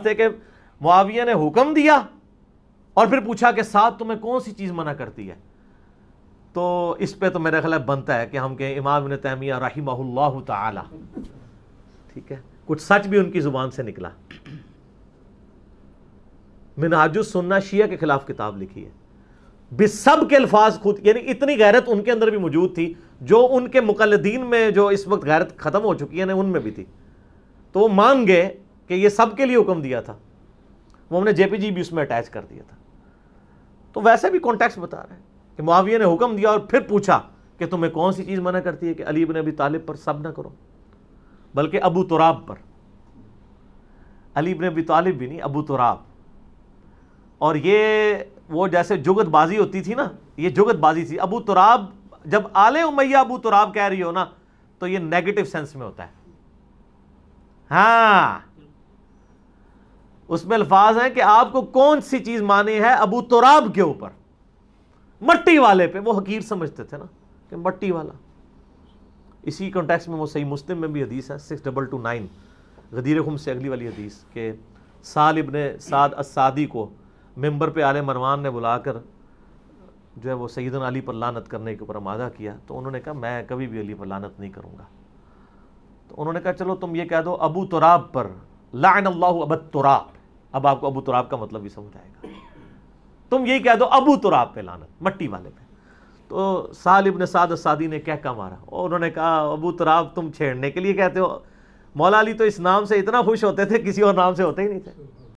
تھے کہ معاویہ نے حکم دیا اور پھر پوچھا کہ ساتھ تمہیں کون سی چیز منع کرتی ہے. تو اس پہ تو میرا خیال بنتا ہے کہ ہم کہیں امام ابن تیمیہ رحمہ اللہ تعالی، ٹھیک ہے، کچھ سچ بھی ان کی زبان سے نکلا. منہاج السنہ شیعہ کے خلاف کتاب لکھی ہے، بسب کے الفاظ خود، یعنی اتنی غیرت ان کے اندر بھی موجود تھی جو ان کے مقلدین میں جو اس وقت غیرت ختم ہو چکی ہے نا، ان میں بھی تھی. تو وہ مان گئے کہ یہ سب کے لیے حکم دیا تھا. وہ ہم نے جے پی جی بھی اس میں اٹیچ کر دیا تھا. تو ویسے بھی کانٹیکسٹ بتا رہے ہیں کہ معاویہ نے حکم دیا اور پھر پوچھا کہ تمہیں کون سی چیز منع کرتی ہے کہ علی بن ابی طالب پر سب نہ کرو، بلکہ ابو تراب پر. علی بن ابی طالب بھی نہیں، ابو تراب. اور یہ وہ جیسے جگت بازی ہوتی تھی نا، یہ جگت بازی تھی. ابو تراب، جب آل امیہ ابو تراب کہہ رہی ہو نا تو یہ نیگیٹو سینس میں ہوتا ہے. ہاں، اس میں الفاظ ہیں کہ آپ کو کون سی چیز مانی ہے ابو تراب کے اوپر، مٹی والے پہ. وہ حقیر سمجھتے تھے نا کہ مٹی والا. اسی کانٹیکس میں وہ صحیح مسلم میں بھی حدیث ہے 6229 غدیر خم سے اگلی والی حدیث کہ سال ابن سعد السعدی کو ممبر پہ آل مروان نے بلا کر جو ہے وہ سیدنا علی پر لعنت کرنے کے اوپر آمادہ کیا. تو انہوں نے کہا میں کبھی بھی علی پر لعنت نہیں کروں گا. تو انہوں نے کہا چلو تم یہ کہہ دو ابو تراب پر لعن اللہ ابو تراب. اب آپ کو ابو تراب کا مطلب بھی سمجھ آئے گا. تم یہی کہہ دو ابو تراب پہ لعنت، مٹی والے پہ. تو سال ابن سعد السعدی نے کہہ مارا اور انہوں نے کہا ابو تراب تم چھیڑنے کے لیے کہتے ہو. مولا علی تو اس نام سے اتنا خوش ہوتے تھے، کسی اور نام سے ہوتے ہی نہیں تھے.